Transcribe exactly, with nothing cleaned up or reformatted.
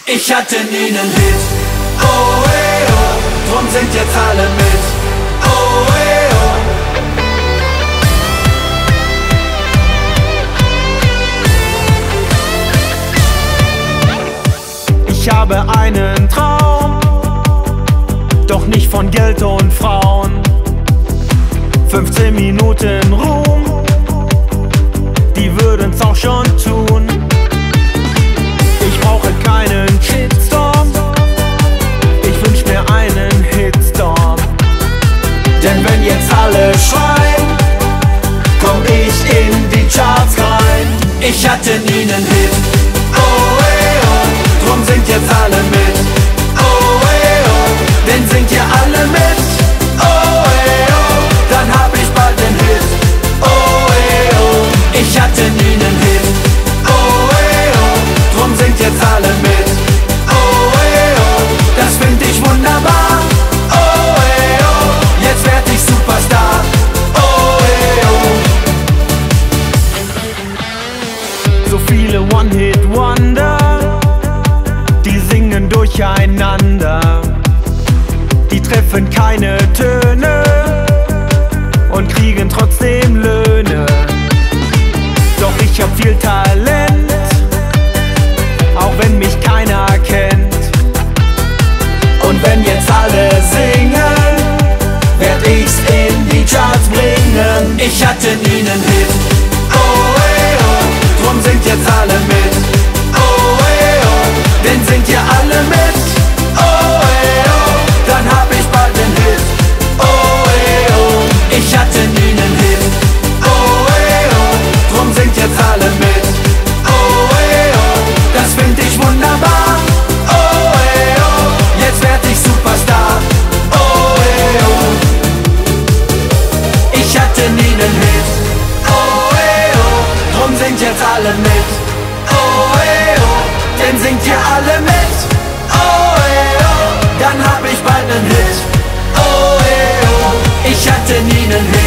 Ich hatte nie nen Hit, oh ey, oh, drum singt jetzt alle mit, oh ey, oh. Ich habe einen Traum, doch nicht von Geld und Frauen. fünfzehn Minuten Ruhm, die würden's auch schon tun. Ich brauche keinen Shitstorm, ich wünsch mir einen Hitstorm. Denn wenn jetzt alle schreien, komm ich in die Charts rein. Ich hatte nie nen Hit, oh ey, oh, drum singt jetzt alle mit, oh ey, oh, denn singt ihr alle mit, oh ey, oh, dann hab ich bald den Hit, oh ey, oh. Ich hatte nie nen Hit, oh ey, oh, drum singt jetzt alle mit, oh ey, oh, das find ich wunderbar, oh ey, oh, jetzt werd ich Superstar, oh ey, oh. So viele One-Hit-Wonder, die singen durcheinander, die treffen keine Töne und kriegen trotzdem Löhne. Doch ich hab viel Talent, auch wenn mich keiner kennt. und wenn jetzt alle singen, werd ich's in die Charts bringen. Ich hatte nie nen Hit, oh ey, oh, drum singt jetzt alle mit, oh ey, oh, denn singt ihr alle mit, oh ey, oh, dann hab ich bald den Hit, oh ey, oh. Ich hatte nie nen Hit, oh ey, oh, drum singt jetzt alle mit, oh ey, oh, das find ich wunderbar, oh ey, oh, jetzt werd ich Superstar, oh ey, oh. Ich hatte nie nen Hit, oh ey, oh, drum singt jetzt alle mit, oh ey, oh, denn singt ihr alle mit, oh ey, oh, dann hab ich bald nen Hit, oh ey, oh. Ich hatte nie nen Hit.